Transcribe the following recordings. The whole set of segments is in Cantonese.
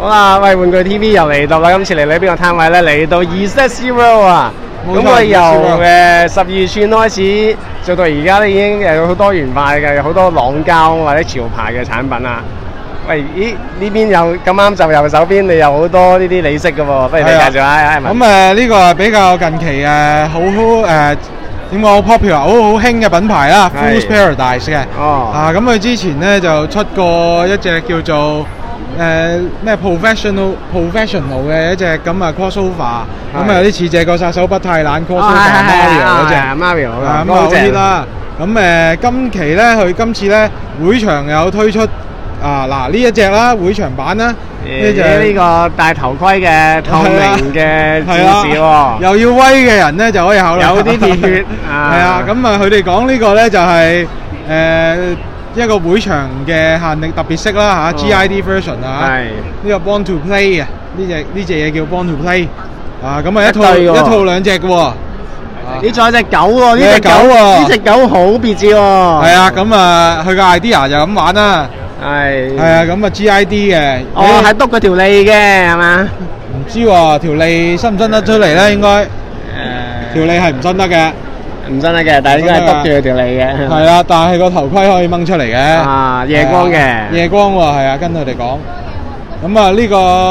好啦，喂，玩具 TV 又嚟到啦，今次嚟呢邊個攤位咧？嚟到 Z-Zero 啊！咁我哋由12月寸開始做到而家咧，已經有好多元化嘅，有好多朗膠或者潮牌嘅產品啊！喂，咦？呢邊有咁啱就右手邊，你有好多呢啲你識嘅喎，不如你介紹下。 咁呢個係比較近期好點講好 popular、好興嘅品牌啦 ，Fool's Paradise 嘅。咁佢之前咧就出過一隻叫做咩 professional 嘅一隻咁啊 crossover， 咁有啲似隻個殺手不太冷 crossover Mario 嗰隻 Mario 咁好啲啦。咁今次咧會場有推出嗱呢一隻啦，會場版啦，呢隻呢個戴頭盔嘅透明嘅戰士喎， 又要威嘅人咧就可以考慮。 有啲熱血咁佢哋講呢個咧就係一個會場嘅限定特別色啦GID version 呢個 Born to Play 嘅呢隻嘢叫 Born to Play 咁一套兩隻嘅喎。 你仲有隻狗喎，呢隻狗好別緻喎。 係啊，咁佢個 idea 就咁玩啦。係啊，咁GID 嘅。 係篤嗰條脷嘅係嘛？ 唔知喎，條脷伸唔伸得出嚟咧？應該條脷係唔伸得嘅。唔伸得嘅，但係應該係篤住佢條脷嘅。係啦，但係個頭盔可以掹出嚟嘅。夜光嘅。夜光喎，係啊，跟佢哋講。咁呢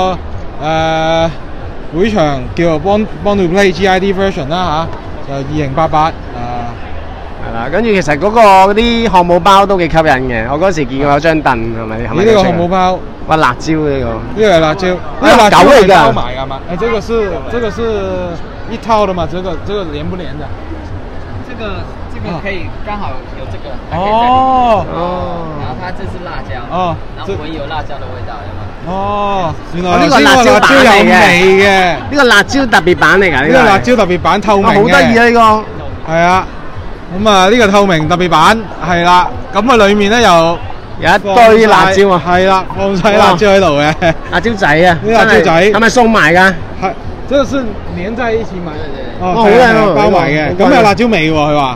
個會場叫做 Born to Play GID version 啦就2088 係啦，跟住其實嗰啲漢堡包都幾吸引嘅。我嗰時見過有張凳係咪？ 呢個漢堡包， 哇辣椒呢個。呢個係辣椒，呢個辣椒嚟㗎。包買㗎嘛？這個是一套的嘛？這個連不連的？ 這個可以剛好有這個。然後它這是辣椒。然後會有辣椒的味道，係嘛？ 原來呢個辣椒有味嘅。 呢個辣椒特別版嚟㗎。 呢個辣椒特別版透明嘅。 好得意啊！呢個。係啊。咁呢個透明特別版係啦，咁裏面咧又有一堆辣椒啊， 係啦，放晒辣椒喺度嘅， 辣椒仔啊， 啲辣椒仔係咪送埋㗎？ 係，這個是連在一起買嘅， 好靚包埋嘅，咁有辣椒味喎，佢話。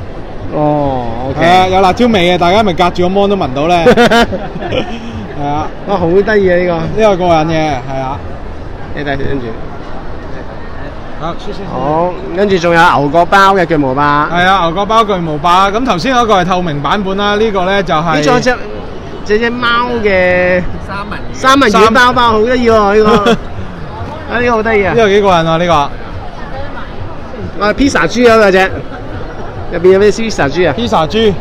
OK， 有辣椒味嘅，大家咪隔住個 mon 都聞到咧。係啊， 哇，好得意啊呢個， 呢個過癮嘅，係啊， 你睇跟住。 好， 好，跟住仲有牛角包嘅巨無霸。 係啊，牛角包巨無霸。咁頭先嗰個係透明版本啦，呢個咧就係。 仲有隻貓嘅三文魚包包，好得意喎呢個。呢個好得意啊！ 呢個幾過癮啊呢個。 披薩豬啊嗰隻，入邊有咩披薩豬啊？ 披薩豬。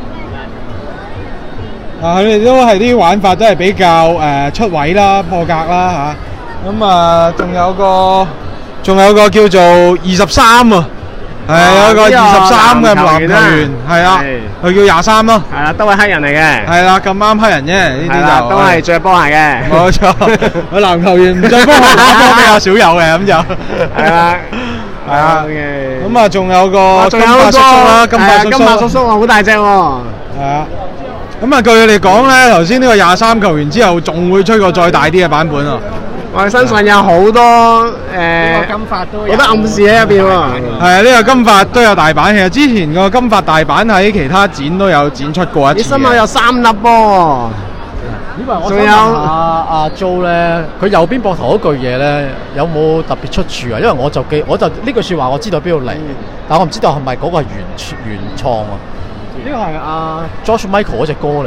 佢哋都係啲玩法都係比較出位啦、破格啦咁仲有個叫做23啊，係有個23嘅籃球員，係啊，佢叫23咯， 係啦，都係黑人嚟嘅， 係啦，咁啱黑人啫，呢啲就都係着波鞋嘅， 冇錯，個籃球員唔着波鞋打波比較少有嘅，咁就係啦，係啊，咁仲有個金髮叔叔啦，金髮叔叔好大隻喎， 係啊，咁據佢哋講咧，頭先呢個23球員之後仲會出個再大啲嘅版本啊。 我身上有好多金髮都有，好多暗示喺入邊喎。 係啊，呢個金髮都有大版，其實之前個金髮大版喺其他展都有展出過一次。你身上有3粒波喎。 仲有阿 Jo 咧，佢右邊膊頭嗰句嘢咧，有冇特別出處啊？因為我就呢句説話我知道邊度嚟，但我唔知道係咪嗰個係原創啊？呢個係阿 George Michael 嗰隻歌嚟。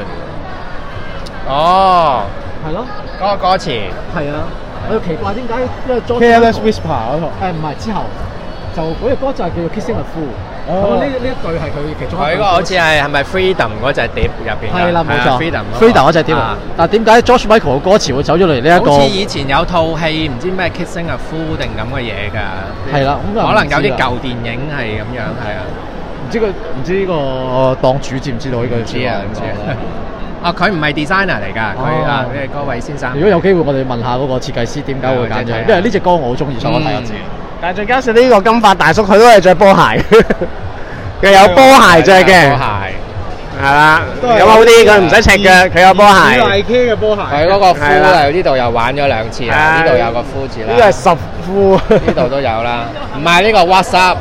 哦， 係咯， 嗰個歌詞係啊。我又奇怪點解，因為 Careless Whisper 嗰套唔係之後就嗰隻歌就係叫做 Kissing a Fool。咁呢一句係佢其中一句。 佢嗰個好似係咪 Freedom 嗰隻碟入邊？ 係啦，冇錯 ，Freedom 嗰隻碟。但係點解 George Michael 嘅歌詞會走咗嚟呢一個？ 好似以前有套戲唔知咩 Kissing a Fool 定咁嘅嘢㗎。 係啦，咁可能有啲舊電影係咁樣，係啊。 唔知呢個檔主知唔知道呢個？ 唔知啊。佢唔係 designer 嚟㗎，佢嗰位先生。 如果有機會，我哋問下嗰個設計師點解會揀咗，因為呢隻歌我好中意，所以我睇一次。 但係最加上呢個金髮大叔，佢都係着波鞋，佢有波鞋着嘅。波鞋係啦，咁好啲，佢唔使赤腳，佢有波鞋。 Nike 嘅波鞋。 佢嗰個夫啊，呢度又玩咗2次啦，呢度有個夫字啦。 呢個係10夫， 呢度都有啦。唔係呢個 WhatsApp，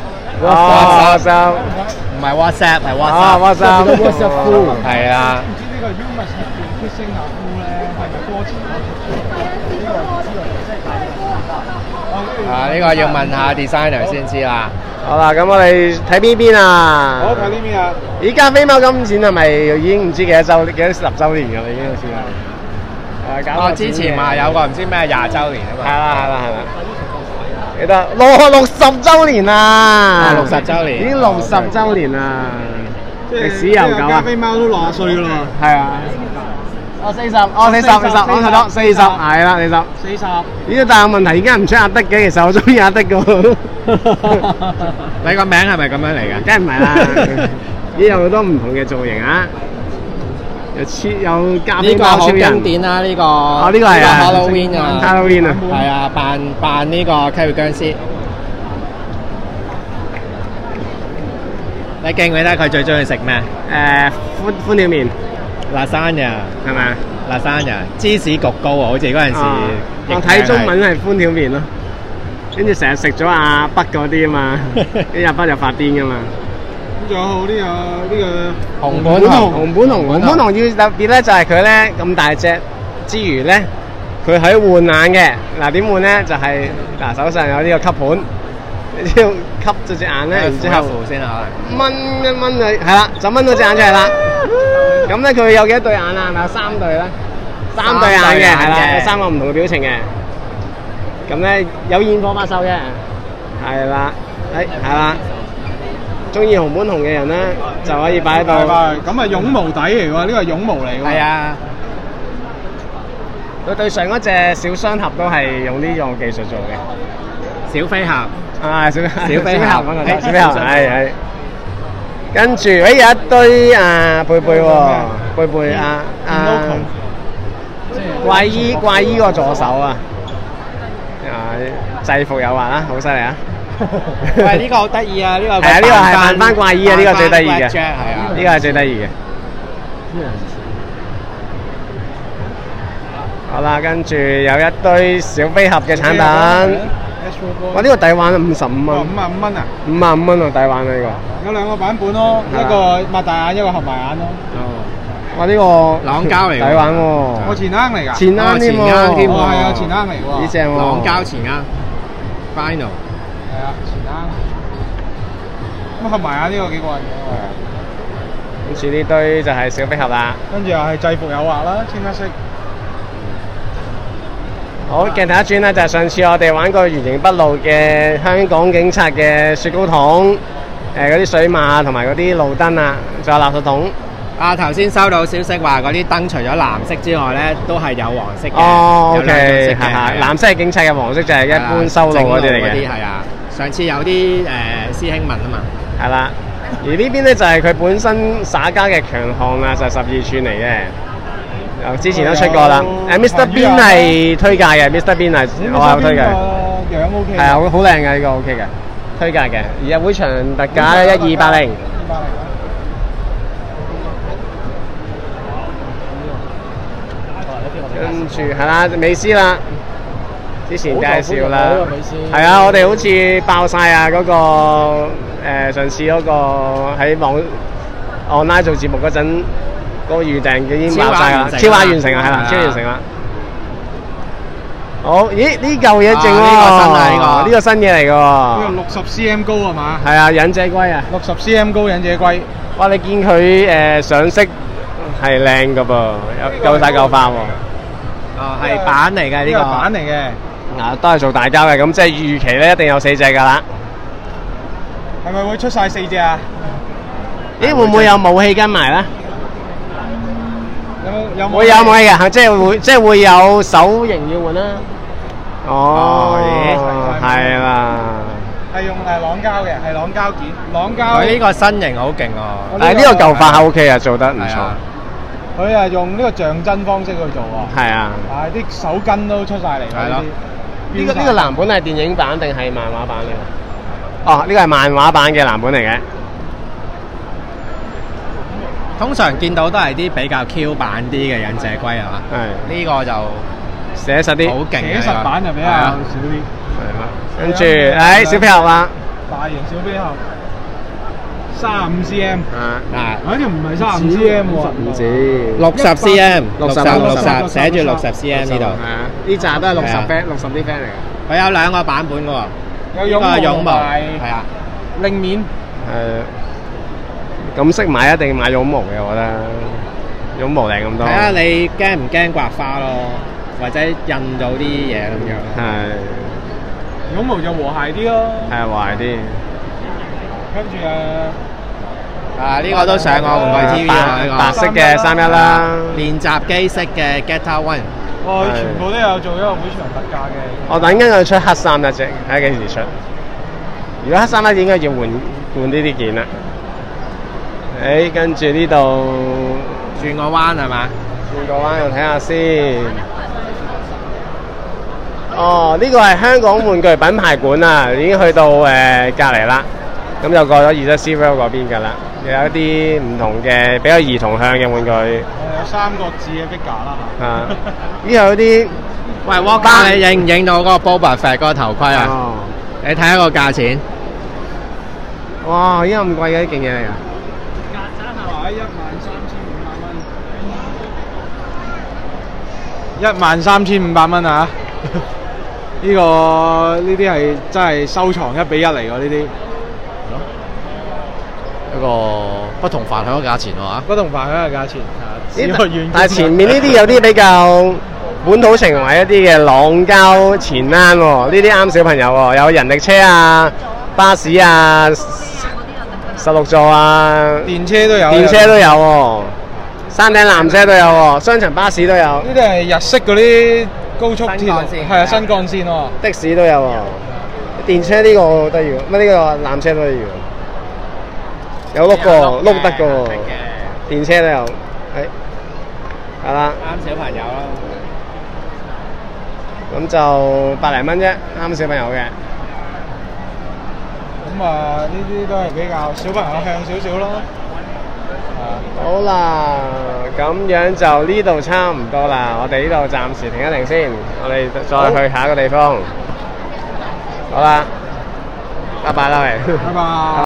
唔係 WhatsApp，係 WhatsApp 夫， 係啊。 呢個 You Must Have Been Kissing a Fool 咧，係咪歌詞？ 啊，呢個要問下 designer 先知啦。 好啦，咁我哋睇邊邊啊？ 好睇呢邊啊！ 咦，加菲貓今年係咪已經唔知幾多10週年㗎啦？已經好似係。 我之前話有個唔知咩20週年啊嘛。 係啦。記得60週年啦 ，60週年， 已經60週年啦，歷史悠久啊！ 加菲貓都60歲㗎啦。 係啊。40，我睇到40，係啦，40。咦，但係問題而家唔出阿德嘅，其實我中意阿德㗎。 你個名係咪咁樣嚟㗎？ 梗係唔係啦，咦有好多唔同嘅造型啊！有加菲貓超人。呢個好經典啦，呢個。哦，呢個係啊。Halloween 啊。Halloween 啊。係啊，扮呢個吸血僵屍。 你記唔記得佢最中意食咩？ 寬條麵。 lasagna 係咪啊 ？lasagna 芝士焗糕喎，好似嗰陣時。 我睇中文係寬條麵咯，跟住成日食咗阿北嗰啲啊嘛，啲阿北就發癲噶嘛。 咁仲有呢個紅本熊要特別咧，就係佢咧咁大隻之餘咧，佢可以換眼嘅。嗱點換咧？就係嗱手上有呢個吸盤，你只要吸咗隻眼咧，然之後先啊， 掹一掹佢，係啦，就掹到隻眼出嚟啦。咁咧佢有幾多對眼啊？係咪有3對咧？3對眼嘅，係啦，有3個唔同嘅表情嘅。咁咧有現貨發售嘅，係啦，係啦。中意紅本紅嘅人咧，就可以擺喺度。咁啊，絨毛底嚟喎，呢個係絨毛嚟喎。 係啊。佢對上嗰隻小雙俠都係用呢種技術做嘅。小飛俠。啊，小飛俠，係。跟住，有一堆貝貝喎，貝貝怪醫個助手啊，制服誘惑啦，好犀利啊！ 喂，呢個好得意啊！呢個係啊，呢個係扮翻怪醫啊，呢個最得意嘅， 係啊， 呢個係最得意嘅。好啦，跟住有一堆小飛俠嘅產品。哇！呢個抵玩啊，55蚊。 55蚊啊 ！55蚊啊，抵玩啊呢個。有2個版本咯，一個擘大眼，一個合埋眼咯。 哦。哇！呢個朗膠嚟㗎。 抵玩喎。 我錢罌嚟㗎。 錢罌添喎。 係啊，錢罌嚟喎。 呢正喎。 朗膠錢罌。Final。 係啊，錢罌。咁合埋眼呢個幾過癮嘅。係啊。 跟住呢堆就係小飛俠啦。 跟住又係制服誘惑啦，清一色。 好，鏡頭一轉咧，就係上次我哋玩過原形畢露嘅香港警察嘅雪糕筒，嗰啲水馬同埋嗰啲路燈啊，仲有垃圾桶。 頭先收到消息話嗰啲燈除咗藍色之外咧，都係有黃色嘅。 哦 ，OK， 係藍色係警察嘅，黃色就係一般收路嗰啲嚟嘅。 係啊，上次有啲師兄問啊嘛。 係啦，而呢邊咧就係佢本身耍家嘅強項啦，就係12寸嚟嘅。之前都出過啦，Mr Bean 係推介嘅，Mr Bean 係我有推介。 樣 OK。係啊，好靚嘅呢個 OK 嘅，推介嘅。而入會場特價1280。跟住係啦，美斯啦，之前介紹啦。係啊，我哋好似爆晒啊嗰個上次嗰個喺online 做節目嗰陣。嗰個預訂嘅已經爆晒啦，超額完成啊，係啦，超完成啦。好，咦？呢嚿嘢正喎，呢個新嘢嚟㗎喎。 呢個60 cm 高係嘛？ 係啊，忍者龜啊。 60 cm 高忍者龜。 哇！你見佢上色係靚㗎噃，夠晒夠花喎。 哦，係板嚟嘅呢個。 板嚟嘅。 都係做大膠嘅，咁即係預期咧一定有4隻㗎啦。 係咪會出晒4隻啊？ 咦？會唔會有武器跟埋咧？會有武器嘅，即係會有手型要換啦。哦，係啦。 係用朗膠嘅，係朗膠件，朗膠。 佢呢個身形好勁喎。 但係呢個舊化 OK 啊，做得唔錯。 佢係用呢個象真方式去做喎。係啊。啲手筋都出晒嚟。係咯。 呢個藍本係電影版定係漫畫版嚟？哦，呢個係漫畫版嘅藍本嚟嘅。 通常見到都係啲比較 Q 版啲嘅忍者龜係嘛？係。呢個就寫實啲。 好勁嘅。 寫實版就比較少啲。 係啦。跟住，小飛俠啦。 大型小飛俠。 35 cm。 啊， 呢條唔係35 cm 喎， 唔止 60 cm， 60 寫住60 cm 呢度。 係啊，呢扎都係60啲 fan 嚟嘅。 佢有兩個版本嘅喎， 有絨毛， 係啊， 令面。 咁識買一定買絨毛嘅，我覺得絨毛靚咁多。 睇下你驚唔驚刮花咯，或者印到啲嘢咁樣。 係。 絨毛就和諧啲咯。 係啊，和諧啲。 跟住呢個都上我玩具 TV 啊， 白色嘅31啦， 練習機式嘅 Geta One。 佢全部都有做一個會場特價嘅。 我等緊佢出黑31隻，睇下幾時出。如果黑31應該要換呢啲件啦。跟住呢度轉個彎係嘛？ 轉個彎，我睇下先。哦，呢個係香港玩具品牌館啊，已經去到隔離啦。咁就過咗SeaWorld嗰邊㗎啦，有一啲唔同嘅比較兒童向嘅玩具。 有3個字嘅 figure 啦嚇。 啊，呢有啲喂 Walker，你影唔影到嗰個 Boba Fett 嗰個頭盔啊？ 哦， 你睇下個價錢。 哇！依家咁貴嘅啲勁嘢嚟㗎。 曱甴係話13,500蚊。13,500蚊啊！呢啲係真係收藏1比1嚟㗎呢啲。 一個不同凡響嘅價錢係嘛？ 不同凡響嘅價錢。 但係前面呢啲有啲比較本土情懷一啲嘅朗膠前欄喎，呢啲啱小朋友喎，有人力車啊、巴士啊、16座啊， 電車都有喎，山頂纜車都有喎，雙層巴士都有。 呢啲係日式嗰啲高速鐵路，係啊，新幹線喎。 的士都有喎，電車呢個我都要，乜呢個纜車都要。有碌過，碌得過喎，電車都有，係啦， 啱小朋友咯。 咁就100零蚊啫，啱小朋友嘅。 咁呢啲都係比較小朋友向少少咯。 好啦，咁樣就呢度差唔多啦，我哋呢度暫時停一停先，我哋再去下一個地方。好啦，拜拜啦，喂。 拜拜。